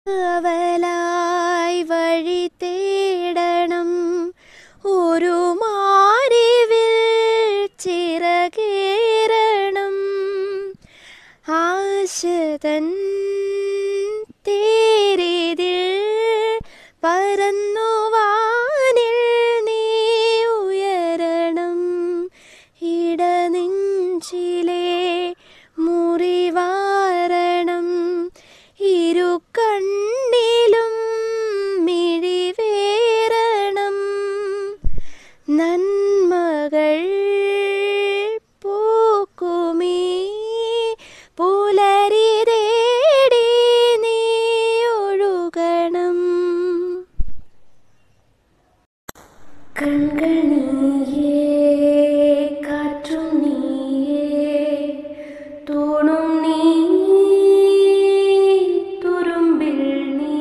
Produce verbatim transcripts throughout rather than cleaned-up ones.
അവലായി വഴി തേടണം ഒരു മാരിവിൽ ചിറകേറണം ആശതൻ തേരിതിൽ പറന്നു വാനിൽ നീ ഉയരണം ഇടനെഞ്ചിലെ മുറിവാരണം ഇരു കണ്ണിലും മിഴിവേറണം നന്മകൾ പൂക്കുമീ പുലരി തേടി നീ ഒഴുകണം കൺകൾ നീയേ കാറ്റും നീയേ തൂണും നീ തുരുമ്പിൽ നീ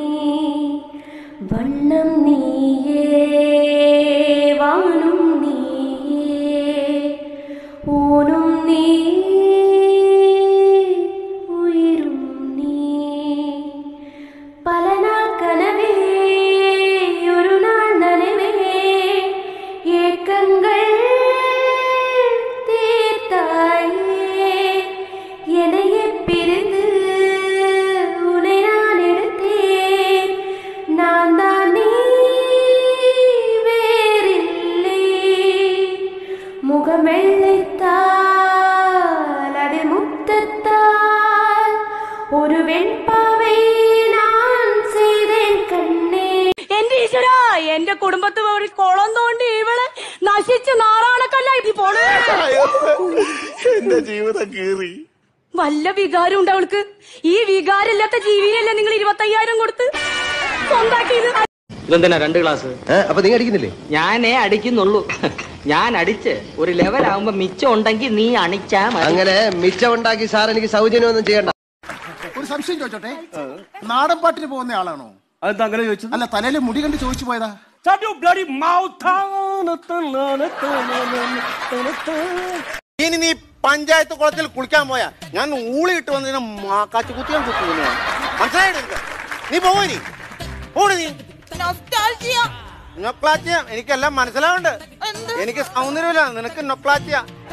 വണ്ണം നീയേ വാനും നീയേ ഊനും നീ ഉയരും നീ പല നാൾ കനവേ ഒരു നാൾ നനവേ ഏക്കങ്ങൾ തീർത്തായേ എനയെ പിരിந்து உன்னை நான் எடுத்தேன் நான் தான் நீ வேறில்லை முகம் வெள்ளைத்தால் அது முத்தத்தால் ஒரு வெண்பாவை நான் செய்தேன் கண்ணே എന്റെ ഈശ്വരാ എന്റെ കുടുംബത്തിൽ ഒരു കുളം തോണ്ടി ഇവള് നശിച്ച് നാറാണക്കല്ലായി പോണേ എന്റെ ജീവിതം കീറി വല്ല വികാരം ഉണ്ട് അവൾക്ക് ഈ വികാരമില്ലാത്ത ജീവിതല്ലേ നിങ്ങൾ ഇരുപത്തയ്യായിരം കൊടുത്ത് സ്വന്താക്കിയത് ഇതെന്തിനാ രണ്ട് ക്ലാസ് അപ്പൊ നീ അടിക്കുന്നില്ലേ? ഞാനേ അടിക്കുന്നുള്ളൂ. ഞാൻ അടിച്ച് ഒരു ലെവലാവുമ്പോ മിച്ചം ഉണ്ടെങ്കിൽ നീ അണിച്ചാ മതി. അങ്ങനെ മിച്ചം ഉണ്ടാക്കി സാർ എനിക്ക് സൗജന്യമൊന്നും ചെയ്യണ്ട. ഒരു സംശയം ചോദിച്ചോട്ടെ, നാടൻ പാട്ടിന് പോകുന്ന ആളാണോ? അതെന്താ അങ്ങനെ ചോദിച്ചു? അല്ല, തലയില് മുടി കണ്ട് ചോദിച്ചു പോയതാ. ഇനി നീ പഞ്ചായത്ത് കുളത്തിൽ കുളിക്കാൻ പോയാ ഞാൻ ഊളിയിട്ട് വന്നതിനെ കാച്ചു കുത്തിയാൻ കുത്തി മനസ്സിലായിട്ട് നീ പോവാ നീ ഓട് നീ നൊക്ലാറ്റിയ എനിക്കെല്ലാം മനസ്സിലാവുണ്ട്. എനിക്ക് സൗന്ദര്യമില്ല, നിനക്ക് നൊക്ലാറ്റിയ.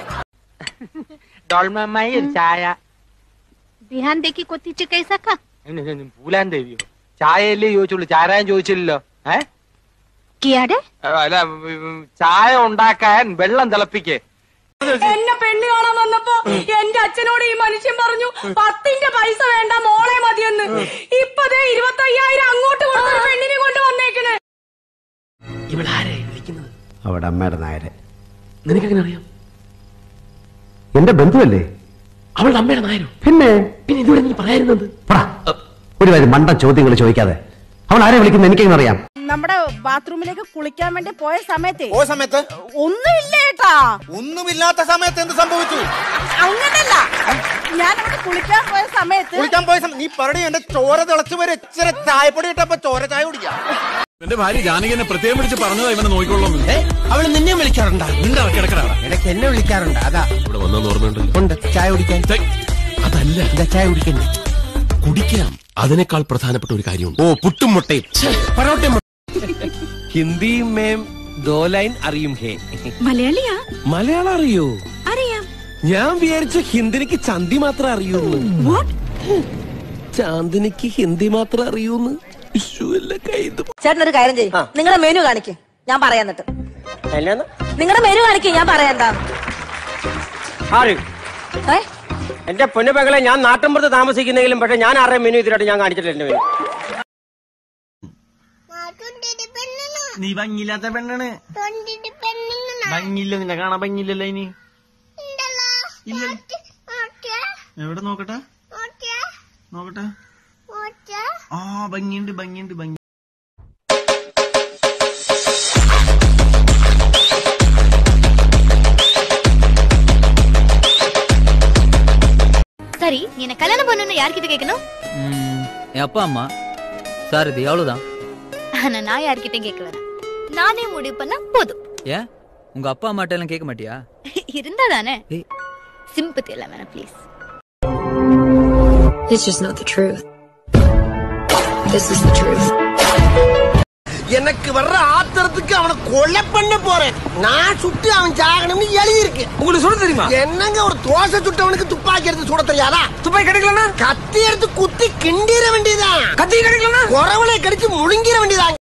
ചായ बिहान देखी कोती कैसा खा പൂലാൻ ദേവിയോ ചായയല്ലേ ചോദിച്ചുള്ളൂ, ചാരായം ചോദിച്ചില്ലല്ലോ. ഏ കിയാടെ അല്ല, ചായ ഉണ്ടാക്കാൻ വെള്ളം തിളപ്പിക്കേ. എന്നെ പെണ്ണ് കാണാൻ വന്നപ്പോ എന്റെ അച്ഛനോട് ഈ മനുഷ്യൻ പറഞ്ഞു പത്തിന്റെ പൈസ വേണ്ട മോളെ മതിയെന്ന്. ഇപ്പതേ ഇരുപത്തയ്യായിരം അങ്ങോട്ട് കൊടുത്തൊരു പെണ്ണിനെ കൊണ്ട് വന്നേക്കണേ. ഇവളാരെ വിളിക്കുന്നത്? അവിടെ അമ്മയുടെ നായരെ. നിനക്കെങ്ങനെ അറിയാം? എന്റെ ബന്ധുവല്ലേ അവളുടെ അമ്മയുടെ നായരോ? പിന്നെ പിന്നെ ഇതുവരെ നീ പറയായിരുന്നത്? ഒരു കാര്യം മണ്ട ചോദ്യങ്ങൾ ചോദിക്കാതെ അവൾ ആരെ വിളിക്കുന്നത് എനിക്കെങ്ങനെ അറിയാം? നമ്മുടെ ബാത്റൂമിലേക്ക് കുളിക്കാൻ വേണ്ടി പോയ സമയത്ത് പോയ സമയത്ത് ഒന്നുമില്ല ഏട്ടാ. ഒന്നുമില്ലാത്ത സമയത്ത് എന്ത് സംഭവിച്ചു? അങ്ങനല്ല, ഞാൻ അവിടെ കുളിക്കാൻ പോയ സമയത്ത് കുളിക്കാൻ പോയ സമയം നീ പറടി എന്റെ ചോര തിളച്ചു വരെ ഇച്ചിരി ചായപ്പൊടി ഇട്ടപ്പോ ചോര ചായ കുടിക്കാം. എന്റെ ഭാര്യ ജാനകിനെ പ്രത്യേകം വിളിച്ച് പറഞ്ഞതാ ഇവനെ നോക്കിക്കൊള്ളുന്നു. അവള് നിന്നെ വിളിക്കാറുണ്ടാ? ഇടയ്ക്ക് എന്നെ വിളിക്കാറുണ്ട്. അതാ ഇവിടെ വന്നെന്ന് ഓർമ്മയുണ്ടല്ലോ. ഉണ്ട്. ചായ കുടിക്കാൻ. അതല്ല, ചായ കുടിക്കണ്ടേ? കുടിക്കാം. അതിനേക്കാൾ പ്രധാനപ്പെട്ട ഒരു കാര്യമുണ്ട്. ഓ, പുട്ടും മുട്ടയും പൊറോട്ടയും. ഹിന്ദി മേം ദോ ലൈൻ അറിയും ഹേ. മലയാളിയാ? മലയാളം അറിയോ? അറിയാം. ഞാൻ വിചാരിച്ചു ഹിന്ദിനിക്ക് ചന്തി മാത്രം അറിയൂന്ന്. ചാന്ദിനിക്ക് ഹിന്ദി മാത്രം അറിയൂന്ന്. ചേട്ടനൊരു കാര്യം ചെയ്യും, നിങ്ങളുടെ മെനു കാണിക്കും, ഞാൻ പറയാൻ. എന്നിട്ട് നിങ്ങളുടെ മെനു കാണിക്കും, ഞാൻ പറയാ. എന്റെ പൊന്നുപെങ്ങളെ, ഞാൻ നാട്ടിൻപുറത്ത് താമസിക്കുന്നെങ്കിലും പക്ഷെ ഞാൻ ആരുടെ മെനു ഇതിലായിട്ട് ഞാൻ കാണിച്ചിട്ടില്ല. എന്റെ മെനു നീ ഭംഗിയില്ലാത്ത പെണ്ണാണ്. ഭംഗിയില്ല, നിന്നെ കാണാൻ ഭംഗിയില്ലല്ലോ. ഇനി ഇല്ല, എവിടെ നോക്കട്ടെ നോക്കട്ടെ. ആ, ഭംഗിയുണ്ട് ഭംഗിയുണ്ട് ഭംഗി. சரி, என்ன கல்யாணம் பண்ணனும் யார்கிட்ட கேட்கணும்? என் அப்பா அம்மா சார், இது அவ்வளவுதான். ஆனா நான் யார்கிட்டயும் கேட்க வேணாம், நானே முடிவு பண்ணா போதும். ஏன் உங்க அப்பா அம்மாட்ட எல்லாம் கேட்க மாட்டியா? இருந்தா தானே. சிம்பத்தி எல்லாம் வேணாம் please. It's just not the truth. This is the truth. எனக்கு வர்ற ஆத்திரத்துக்கு அவனை கொலை பண்ண போறேன். நான் சுட்டு அவன் சாகணும்னு எழுதி இருக்கு. உங்களுக்கு சுட தெரியுமா? என்னங்க ஒரு தோசை சுட்டவனுக்கு துப்பாக்கி எடுத்து சுட தெரியாதா? துப்பாக்கி கிடைக்கலனா கத்தி எடுத்து குத்தி கிண்டிர வேண்டியதான். கத்தி கிடைக்கலனா குறவனை கடிச்சு முழுங்கிர வேண்டியதான்.